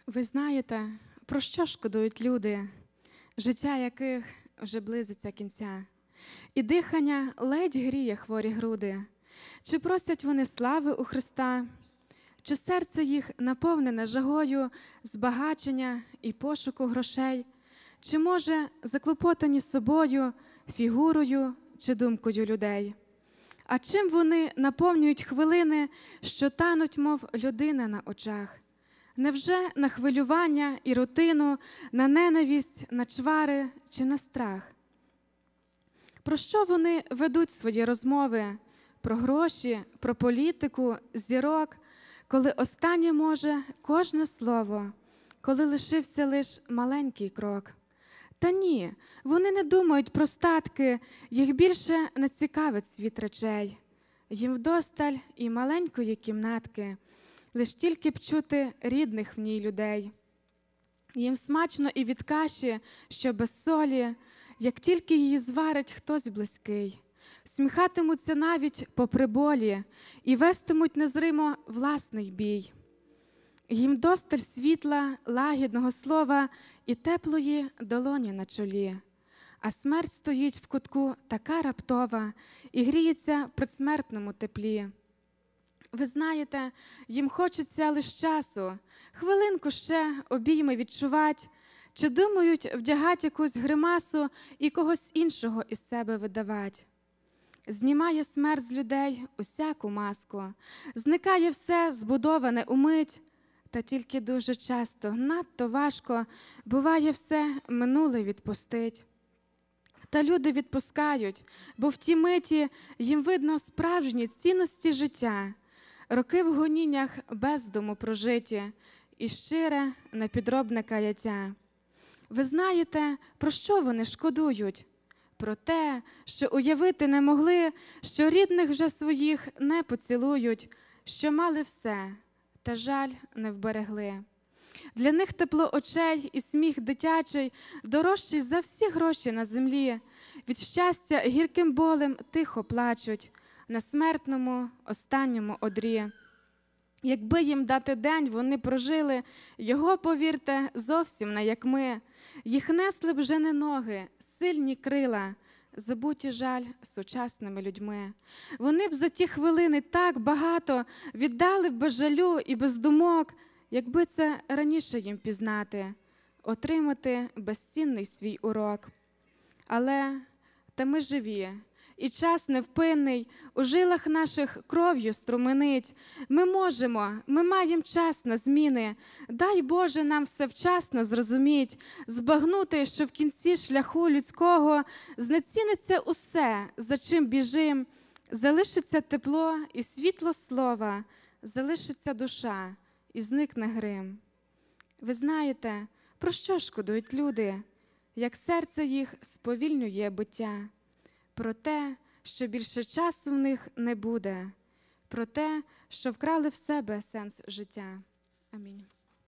Ви знаєте, про що шкодують люди, життя яких вже близиться кінця? І дихання ледь гріє хворі груди. Чи просять вони слави у Христа? Чи серце їх наповнене жагою збагачення і пошуку грошей? Чи, може, заклопотані собою, фігурою чи думкою людей? А чим вони наповнюють хвилини, що тануть, мов людина на очах? Невже на хвилювання і рутину, на ненависть, на чвари чи на страх? Про що вони ведуть свої розмови? Про гроші, про політику, зірок, коли останнє може кожне слово, коли лишився лиш маленький крок? Та ні, вони не думають про статки, їх більше не цікавить світ речей. Їм вдосталь і маленької кімнатки, лиш тільки б чути рідних в ній людей. Їм смачно і від каші, що без солі, як тільки її зварить хтось близький. Сміхатимуться навіть попри болі і вестимуть незримо власний бій. Їм досталь світла, лагідного слова і теплої долоні на чолі. А смерть стоїть в кутку така раптова і гріється в предсмертному теплі. Ви знаєте, їм хочеться лиш часу, хвилинку ще обійми відчувать, чи думають вдягать якусь гримасу і когось іншого із себе видавать. Знімає смерть з людей усяку маску, зникає все збудоване умить, та тільки дуже часто, надто важко, буває все минуле відпустить. Та люди відпускають, бо в тій миті їм видно справжні цінності життя, роки в гоніннях бездуму прожиті і щире непідробне каяття. Ви знаєте, про що вони шкодують? Про те, що уявити не могли, що рідних вже своїх не поцілують, що мали все, та жаль не вберегли. Для них тепло очей і сміх дитячий дорожчий за всі гроші на землі. Від щастя гірким болем тихо плачуть на смертному останньому одрі. Якби їм дати день, вони прожили, його, повірте, зовсім не як ми. Їх несли б вже не ноги, сильні крила, забуті, жаль, сучасними людьми. Вони б за ті хвилини так багато віддали б без жалю і без думок, якби це раніше їм пізнати, отримати безцінний свій урок. Але та ми живі, і час невпинний, у жилах наших кров'ю струменить. Ми можемо, ми маємо час на зміни. Дай Боже нам все вчасно зрозуміть, збагнути, що в кінці шляху людського знеціниться усе, за чим біжим. Залишиться тепло і світло слова, залишиться душа і зникне грим. Ви знаєте, про що шкодують люди, як серце їх сповільнює биття? Про те, що більше часу в них не буде, про те, що вкрали в себе сенс життя. Амінь.